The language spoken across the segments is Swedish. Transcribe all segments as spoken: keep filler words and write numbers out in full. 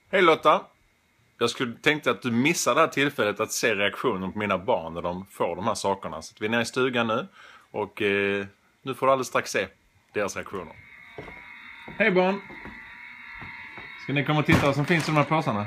Hej Lotta! Jag skulle tänkte att du missar det här tillfället att se reaktionen på mina barn när de får de här sakerna. Så vi är nere i stugan nu och eh, nu får du alldeles strax se deras reaktioner. Hej barn! Ska ni komma och titta vad som finns i de här påsarna?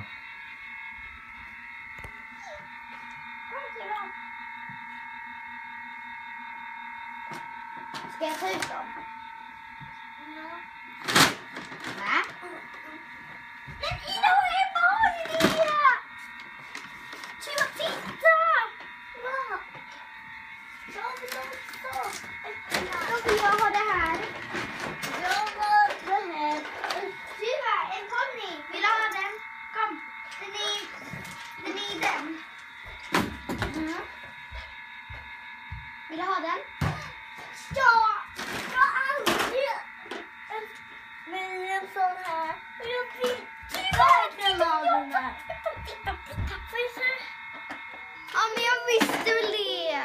Ska jag ta ut dem? Ja. Va? Men Ida, vad är vanliga? Titta! Titta! Va? Jag vill också. Då vill jag ha det här. Jag vill ha det här. Syva, en ponny. Vill du ha den? Kom. Den är, den är i den. Mm. Vill du ha den? Ja, jag har aldrig men en sån här. Jag vill tyvärr ha den här. Ja, men jag visste väl det.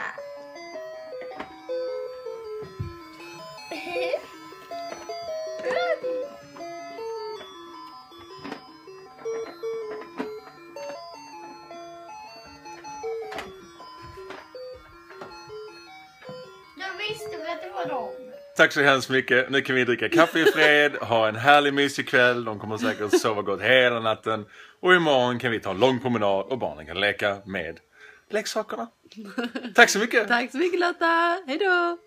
Jag visste väl att det var dem. Tack så hemskt mycket. Nu kan vi dricka kaffe i fred, ha en härlig mysig kväll. De kommer säkert sova gott hela natten. Och imorgon kan vi ta en lång promenad och barnen kan leka med leksakerna. Tack så mycket. Tack så mycket Lotta. Hej då.